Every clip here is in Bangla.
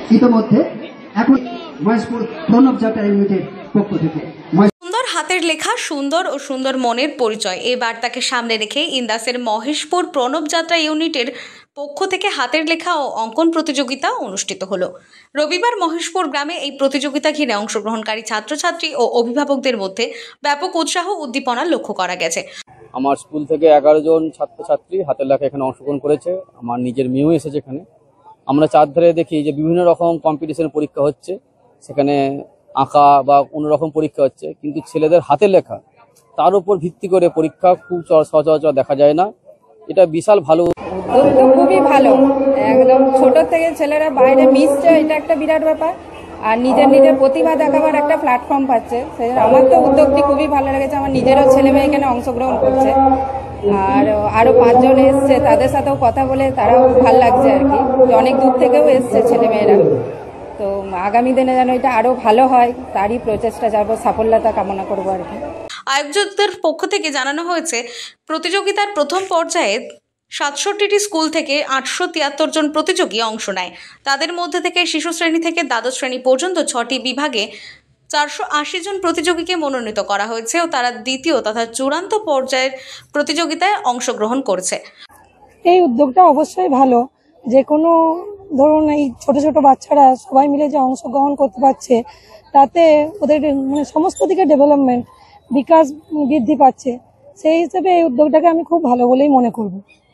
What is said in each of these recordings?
ইতিমধ্যে এখন মহেশপুর প্রণব যাত্রা ইউনিটের পক্ষ থেকে সুন্দর হাতের লেখা সুন্দর ও সুন্দর মনের পরিচয় এই বার্তাকে সামনে রেখে ইন্দাসের মহেশপুর প্রণব যাত্রা ইউনিটের পক্ষ থেকে হাতের লেখা ও অঙ্কন প্রতিযোগিতা অনুষ্ঠিত হলো। রবিবার মহেশপুর গ্রামে এই প্রতিযোগিতা ঘিরে অংশগ্রহণকারী ছাত্রছাত্রী ও অভিভাবকদের মধ্যে ব্যাপক উৎসাহ উদ্দীপনা লক্ষ্য করা গেছে। আমার স্কুল থেকে 11 জন ছাত্রছাত্রী হাতের লেখা এখানে অংশগ্রহণ করেছে। আমার নিজের মেয়েও এসেছে এখানে। আমরা চারধারে দেখি যে বিভিন্ন রকম কম্পিটিশন পরীক্ষা হচ্ছে, সেখানে আঁকা বা অন্যরকম পরীক্ষা হচ্ছে, কিন্তু ছেলেদের হাতের লেখা তার উপর ভিত্তি করে পরীক্ষা খুব সচরাচর দেখা যায় না। এটা বিশাল ভালো, খুবই ভালো। একদম ছোট থেকে ছেলেরা বাইরে মিশছে, এটা একটা বিরাট ব্যাপার। আর নিজের প্রতিভা দেখাবার একটা প্ল্যাটফর্ম পাচ্ছে। সেই আমার তো উদ্যোগটি খুবই ভালো লেগেছে। আমার নিজেরও ছেলে মেয়ে এখানে অংশগ্রহণ করছে, আর আরও 5 জন এসছে, তাদের সাথেও কথা বলে তারাও ভালো লাগছে আর কি। অনেক দূর থেকেও এসছে ছেলে মেয়েরা। তো আগামী দিনে যেন এটা আরও ভালো হয় তারই প্রচেষ্টা যাবো, সাফল্যতা কামনা করবো আর কি। আয়োজকদের পক্ষ থেকে জানানো হয়েছে প্রতিযোগিতার প্রথম পর্যায়ে 67টি স্কুল থেকে 873 জন প্রতিযোগী অংশ নেয়। তাদের মধ্যে থেকে শিশু শ্রেণী থেকে দ্বাদশ শ্রেণী পর্যন্ত 6টি বিভাগে 480 জন প্রতিযোগীকে মনোনীত করা হয়েছে ও তারা দ্বিতীয় তথা চূড়ান্ত পর্যায়ের প্রতিযোগিতায় অংশগ্রহণ করছে। এই উদ্যোগটা অবশ্যই ভালো। যে কোনো ধরুন এই ছোট ছোট বাচ্চারা সবাই মিলে যে অংশগ্রহণ করতে পারছে, তাতে ওদের মানে সমস্ত দিকে ডেভেলপমেন্ট, বিকাশ বৃদ্ধি পাচ্ছে। সেই হিসেবে এই উদ্যোগটাকে আমি খুব ভালো বলেই মনে করব।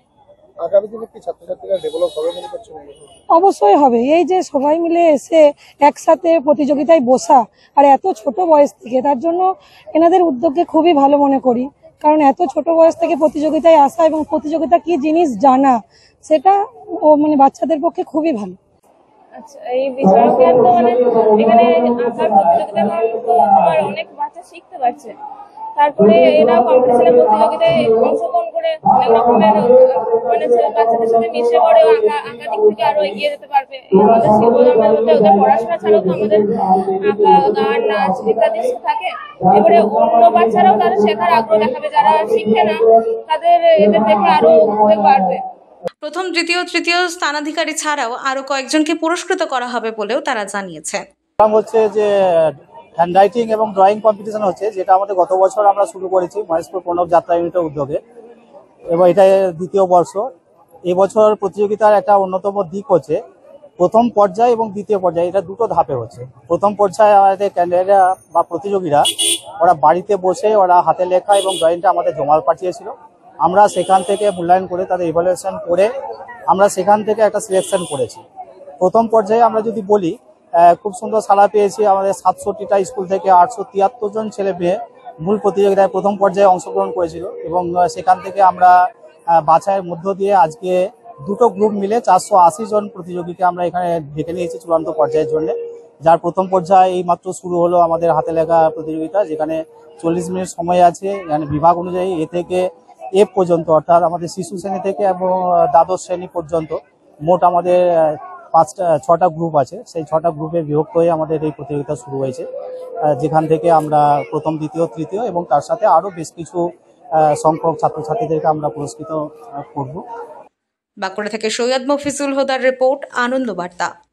আগামী দিনে কি ছাত্রছাত্রীরা ডেভেলপ হবে মনে করছেন? অবশ্যই হবে। এই যে সবাই মিলে এসে একসাথে প্রতিযোগিতায় বসা, আর এত ছোট বয়স থেকে, তার জন্য এনাদের উদ্যোগকে খুবই ভালো মনে করি। কারণ এত ছোট বয়স থেকে প্রতিযোগিতায় আসা এবং প্রতিযোগিতা কি জিনিস জানা, সেটা মানে বাচ্চাদের পক্ষে খুবই ভালো। আচ্ছা, এই বিষয়টা তো মানে এখানে আঁকার প্রতিযোগিতার মাধ্যমে অনেক বাচ্চা শিখতে পারছে। তারপরে এরা কম্পিটিশনের প্রতিযোগিতায় অংশগ্রহণ করে অনেক রকমের মানে বাচ্চাদের সাথে মিশে পড়ে আঁকা দিক থেকে আরো এগিয়ে যেতে পারবে। আমাদের শিল্পকর্মের মধ্যে ওদের পড়াশোনা ছাড়াও তো আমাদের আঁকা, গান, নাচ ইত্যাদি থাকে। এবারে অন্য বাচ্চারাও তাদের শেখার আগ্রহ দেখাবে, যারা শিখে না তাদের এদের দেখে আরো উদ্যোগ বাড়বে। প্রথম, দ্বিতীয়, তৃতীয় স্থানাধিকারী ছাড়াও আরো কয়েকজনকে পুরস্কৃত করা হবে বলেও তারা জানিয়েছে। হচ্ছে যে হ্যান্ডরাইটিং এবং ড্রয়িং কম্পিটিশন হচ্ছে, যেটা আমাদের গত বছর আমরা শুরু করেছি মহেশপুর প্রণব যাত্রা ইউনিটের উদ্যোগে, এবং এটা দ্বিতীয় বর্ষ। এই বছর প্রতিযোগিতার একটা অন্যতম দিক হচ্ছে প্রথম পর্যায় এবং দ্বিতীয় পর্যায়ে, এটা দুটো ধাপে হচ্ছে। প্রথম পর্যায়ে আমাদের ক্যান্ডিডেটরা বা প্রতিযোগীরা ওরা বাড়িতে বসে ওরা হাতে লেখা এবং ড্রয়িংটা আমাদের জমা পাঠিয়েছিল। আমরা সেখান থেকে মূল্যায়ন করে তাদের ইভ্যালুয়েশন করে আমরা সেখান থেকে একটা সিলেকশন করেছি। প্রথম পর্যায়ে আমরা যদি বলি, খুব সুন্দর সাড়া পেয়েছি। আমাদের 67টা স্কুল থেকে 873 জন ছেলে মেয়ে মূল প্রতিযোগিতায় প্রথম পর্যায়ে অংশগ্রহণ করেছিল, এবং সেখান থেকে আমরা বাছাইয়ের মধ্য দিয়ে আজকে দুটো গ্রুপ মিলে 480 জন প্রতিযোগীকে আমরা এখানে ডেকে নিয়েছি চূড়ান্ত পর্যায়ের জন্য। যার প্রথম পর্যায়ে এই মাত্র শুরু হলো আমাদের হাতে লেখা প্রতিযোগিতা, যেখানে 40 মিনিট সময় আছে। এখানে বিভাগ অনুযায়ী এ থেকে এফ পর্যন্ত, অর্থাৎ আমাদের শিশু শ্রেণী থেকে এবং দ্বাদশ শ্রেণী পর্যন্ত মোট আমাদের 6টা গ্রুপ আছে। সেই 6টা গ্রুপে বিভক্ত হয়ে আমাদের এই প্রতিযোগিতা শুরু হয়েছে, যেখান থেকে আমরা প্রথম, দ্বিতীয়, তৃতীয় এবং তার সাথে আরো বেশ কিছু সংখ্যক ছাত্রছাত্রীদেরকে আমরা পুরস্কৃত করব। বাঁকুড়া থেকে সৈয়দ মফিজুল হুদার রিপোর্ট, আনন্দ বার্তা।